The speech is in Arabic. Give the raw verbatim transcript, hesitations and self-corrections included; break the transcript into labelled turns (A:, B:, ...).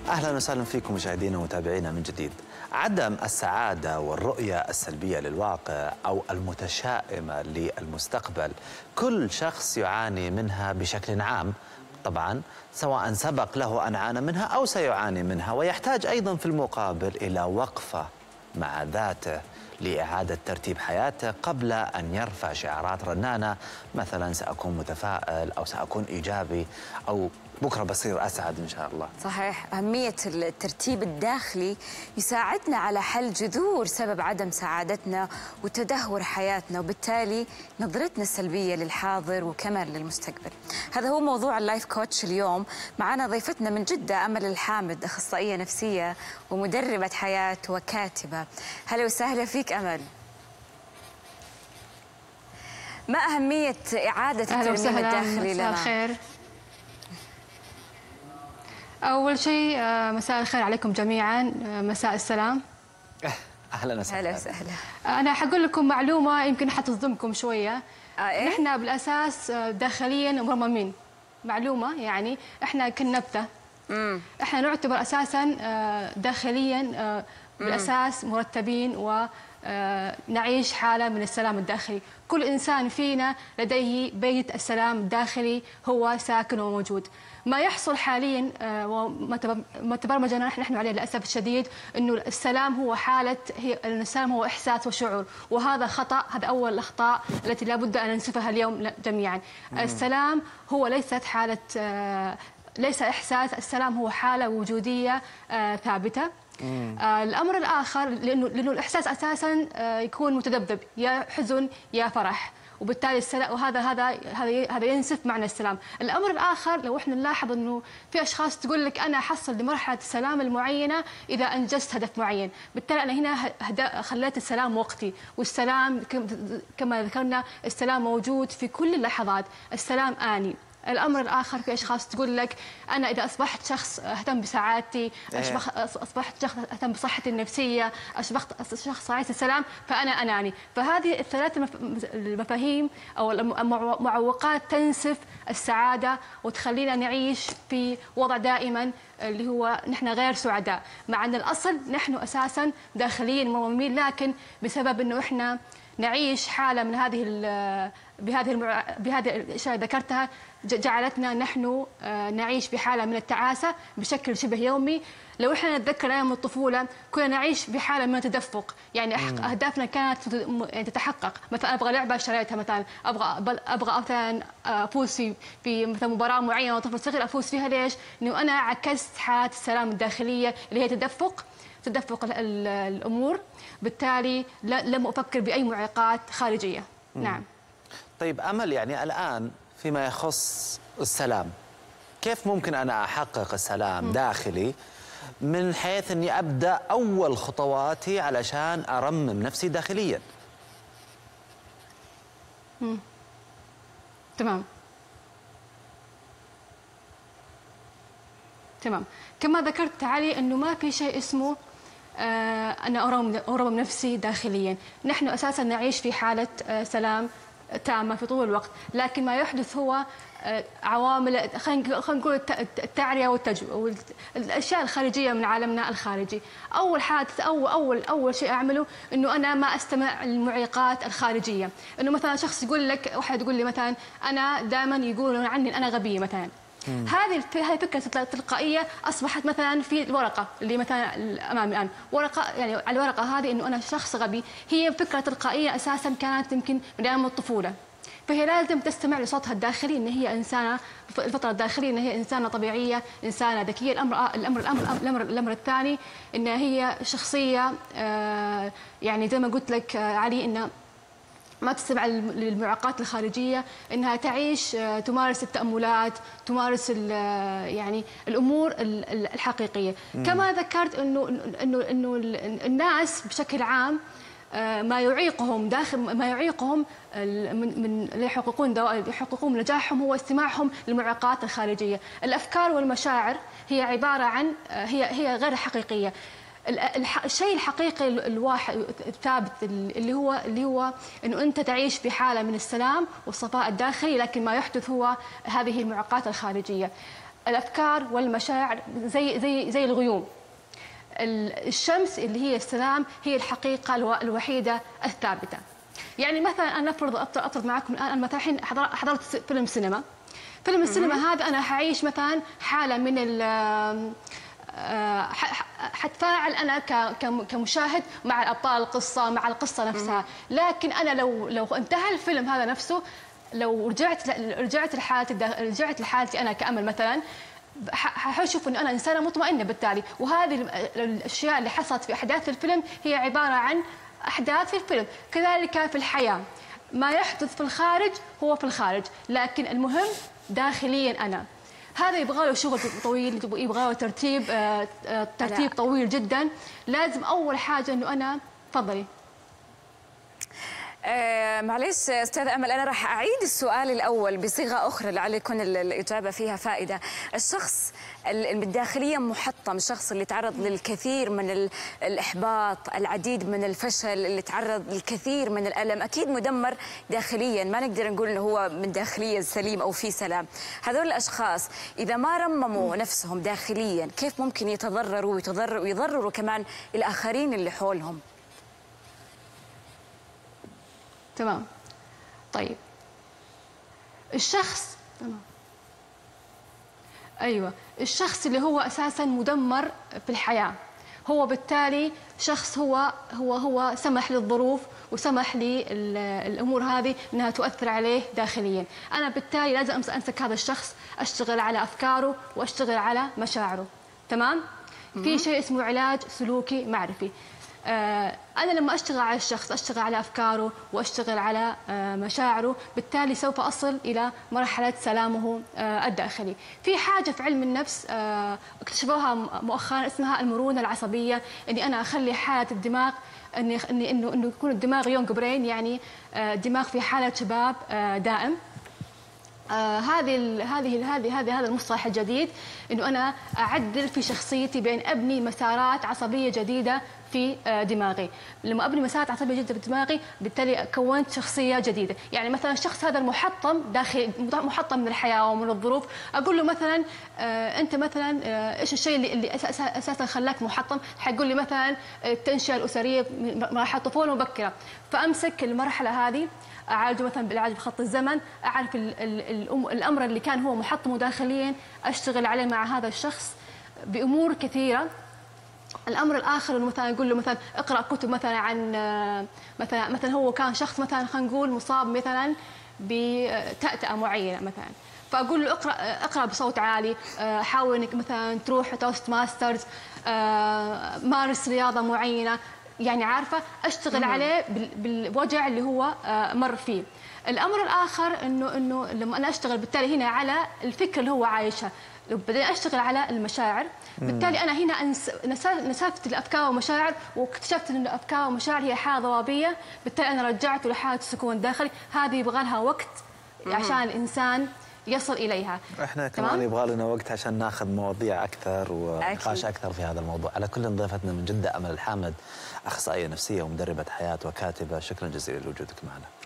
A: أهلا وسهلا فيكم مشاهدينا ومتابعينا من جديد. عدم السعادة والرؤية السلبية للواقع أو المتشائمة للمستقبل كل شخص يعاني منها بشكل عام، طبعا سواء سبق له أن عانى منها أو سيعاني منها، ويحتاج أيضا في المقابل إلى وقفة مع ذاته لإعادة ترتيب حياته قبل أن يرفع شعارات رنانة مثلا سأكون متفائل أو سأكون إيجابي أو بكرة بصير أسعد إن شاء الله.
B: صحيح، أهمية الترتيب الداخلي يساعدنا على حل جذور سبب عدم سعادتنا وتدهور حياتنا، وبالتالي نظرتنا السلبية للحاضر وكمان للمستقبل. هذا هو موضوع اللايف كوتش اليوم. معنا ضيفتنا من جدة أمل الحامد، أخصائية نفسية ومدربة حياة وكاتبة. هلا وسهلا فيك أمل. ما أهمية إعادة الترميم الداخلي لنا؟
C: خير. أول شيء مساء الخير عليكم جميعا، مساء السلام.
A: أهلا وسهلا.
C: أهلا وسهلا. أنا حقول لكم معلومة يمكن حتصدمكم شوية.
B: آه إيه؟
C: نحن بالأساس داخليا مرممين. معلومة يعني إحنا كالنبتة. مم. إحنا نعتبر أساسا داخليا بالأساس مرتبين و نعيش حالة من السلام الداخلي. كل إنسان فينا لديه بيت السلام الداخلي هو ساكن وموجود. ما يحصل حاليا وما تبرمجنا نحن عليه للأسف الشديد أنه السلام هو حالة، هي السلام هو إحساس وشعور، وهذا خطأ. هذا أول الأخطاء التي لابد أن ننسفها اليوم جميعا. مم. السلام هو ليست حالة، ليس إحساس. السلام هو حالة وجودية ثابتة. آه الأمر الآخر لأنه لأنه الإحساس أساساً آه يكون متذبذب، يا حزن يا فرح، وبالتالي السلام، وهذا هذا هذا هذا ينسف معنى السلام. الأمر الآخر لو إحنا نلاحظ إنه في أشخاص تقول لك أنا أحصل لمرحلة السلام المعينة إذا أنجزت هدف معين، بالتالي أنا هنا خليت السلام وقتي، والسلام كما ذكرنا السلام موجود في كل اللحظات، السلام آني. الأمر الآخر في أشخاص تقول لك أنا إذا أصبحت شخص أهتم بسعادتي، أصبحت شخص أهتم بصحتي النفسية، أصبحت شخص عايز السلام، فأنا أناني. فهذه الثلاث المفاهيم أو المعوقات تنسف السعادة وتخلينا نعيش في وضع دائما اللي هو نحن غير سعداء، مع أن الأصل نحن أساسا داخليا مرممين، لكن بسبب أنه إحنا نعيش حالة من هذه بهذه المع... بهذه الاشياء اللي ذكرتها جعلتنا نحن نعيش بحاله من التعاسه بشكل شبه يومي. لو احنا نتذكر ايام الطفوله كنا نعيش بحاله من التدفق، يعني اهدافنا كانت تتحقق. مثلا ابغى لعبه اشتريتها، مثلا ابغى ابغى مثلا افوز في في مثلا مباراه معينه وطفل صغير افوز فيها. ليش؟ انه انا عكست حاله السلام الداخليه اللي هي تدفق تدفق الامور، بالتالي لم افكر باي معيقات خارجيه. مم. نعم.
A: طيب أمل، يعني الآن فيما يخص السلام، كيف ممكن أنا أحقق السلام م. داخلي من حيث أني أبدأ أول خطواتي علشان أرمم نفسي داخليا؟
C: مم. تمام تمام كما ذكرت علي أنه ما في شيء اسمه آه أنا أرمم نفسي داخليا. نحن أساسا نعيش في حالة آه سلام تامة في طول الوقت، لكن ما يحدث هو عوامل، خلينا نقول التعرية والتجويد والاشياء الخارجيه من عالمنا الخارجي. اول حادث اول اول اول شيء اعمله انه انا ما استمع للمعيقات الخارجيه. انه مثلا شخص يقول لك، واحد يقول لي مثلا انا دائما يقولون عني انا غبيه مثلا. مم. هذه هذه فكره تلقائيه اصبحت مثلا في الورقه اللي مثلا امامي الان، ورقه يعني على الورقه هذه انه انا شخص غبي، هي فكره تلقائيه اساسا كانت يمكن من ايام الطفوله. فهي لازم تستمع لصوتها الداخلي ان هي انسانه، الفطره الداخليه ان هي انسانه طبيعيه، انسانه ذكيه. الامر الامر الامر الامر, الأمر الثاني ان هي شخصيه آه يعني زي ما قلت لك آه علي، ان ما تستمع للمعوقات الخارجيه، انها تعيش آه تمارس التاملات، تمارس يعني الامور الحقيقيه. مم. كما ذكرت انه انه انه الناس بشكل عام ما يعيقهم داخل ما يعيقهم من من ليحققون يحققون نجاحهم هو استماعهم للمعوقات الخارجيه. الافكار والمشاعر هي عباره عن هي هي غير حقيقيه. الشيء الحقيقي الواحد الثابت اللي هو اللي هو انه انت تعيش بحاله من السلام والصفاء الداخلي، لكن ما يحدث هو هذه المعوقات الخارجيه. الافكار والمشاعر زي زي زي الغيوم. الشمس اللي هي السلام هي الحقيقه الوحيده الثابته. يعني مثلا انا نفرض اطرد معكم الان، مثلا الحين حضرت فيلم سينما، فيلم السينما هذا انا حعيش مثلا حاله من ال حتفاعل انا كمشاهد مع الابطال القصه، مع القصه نفسها، لكن انا لو لو انتهى الفيلم هذا نفسه، لو رجعت رجعت لحالتي رجعت لحالتي انا كأمل مثلا، حشوف انه انا انسانه مطمئنه بالتالي. وهذه الاشياء اللي حصلت في احداث الفيلم هي عباره عن احداث في الفيلم. كذلك في الحياه ما يحدث في الخارج هو في الخارج، لكن المهم داخليا انا. هذا يبغى له شغل طويل، يبغى له ترتيب آه ترتيب أنا... طويل جدا. لازم اول حاجه انه انا تفضلي.
B: آه معلش استاذة امل، انا راح اعيد السؤال الاول بصيغه اخرى لعل يكون الاجابه فيها فائده. الشخص اللي داخليا محطم، الشخص اللي تعرض للكثير من الاحباط، العديد من الفشل، اللي تعرض للكثير من الالم، اكيد مدمر داخليا، ما نقدر نقول انه هو من داخليا سليم او في سلام. هذول الاشخاص اذا ما رمموا نفسهم داخليا كيف ممكن يتضرروا ويتضرروا ويضرروا كمان الاخرين اللي حولهم؟
C: تمام. طيب الشخص تمام ايوه الشخص اللي هو اساسا مدمر في الحياه، هو بالتالي شخص هو هو هو سمح للظروف وسمح للامور هذه انها تؤثر عليه داخليا. انا بالتالي لازم امسك هذا الشخص، اشتغل على افكاره واشتغل على مشاعره. تمام؟ في شيء اسمه علاج سلوكي معرفي. آه أنا لما أشتغل على الشخص، أشتغل على أفكاره وأشتغل على آه مشاعره، بالتالي سوف أصل إلى مرحلة سلامه آه الداخلي. في حاجة في علم النفس آه اكتشفوها مؤخرا اسمها المرونة العصبية، إني أنا أخلي حالة الدماغ إني إني إنه إنه يكون الدماغ يونج برين، يعني آه الدماغ في حالة شباب آه دائم. آه هذه هذه هذه هذه هذا المصطلح الجديد، إنه أنا أعدل في شخصيتي بين أبني مسارات عصبية جديدة في دماغي. لما ابني مسارات عصبيه جدا في دماغي بالتالي كونت شخصيه جديده. يعني مثلا الشخص هذا المحطم داخل محطم من الحياه ومن الظروف، اقول له مثلا آه انت مثلا آه ايش الشيء اللي, اللي اساسا خلاك محطم؟ حيقول لي مثلا التنشئه الاسريه، مراحل الطفوله المبكره. فامسك المرحله هذه اعالجه مثلا بالعلاج بخط الزمن، اعرف ال ال الامر اللي كان هو محطمه داخليا، اشتغل عليه مع هذا الشخص بامور كثيره. الامر الاخر انه مثلا اقول له مثلا اقرا كتب مثلا عن مثلا مثلا هو كان شخص مثلا خلينا نقول مصاب مثلا بتأتأة معينه مثلا، فاقول له اقرا اقرا بصوت عالي، حاول انك مثلا تروح توست ماسترز، مارس رياضه معينه، يعني عارفه اشتغل عليه بالوجع اللي هو مر فيه. الامر الاخر انه انه لما انا اشتغل بالتالي هنا على الفكره اللي هو عايشها، لو بدأت اشتغل على المشاعر، بالتالي انا هنا نسفت الافكار والمشاعر، واكتشفت ان الافكار والمشاعر هي حاله ضبابيه، بالتالي انا رجعته لحاله السكون الداخلي. هذه يبغى لها وقت عشان الانسان يصل اليها.
A: احنا كمان يبغى لنا وقت عشان ناخذ مواضيع اكثر ونقاش اكثر في هذا الموضوع. على كل ضيفتنا من جده امل الحامد، اخصائيه نفسيه ومدربه حياه وكاتبه، شكرا جزيلا لوجودك معنا.